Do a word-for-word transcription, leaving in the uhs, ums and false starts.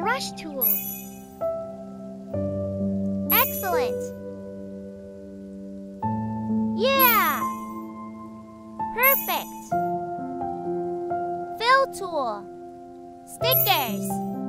brush tools. Excellent! Yeah! Perfect! Fill tool. Stickers.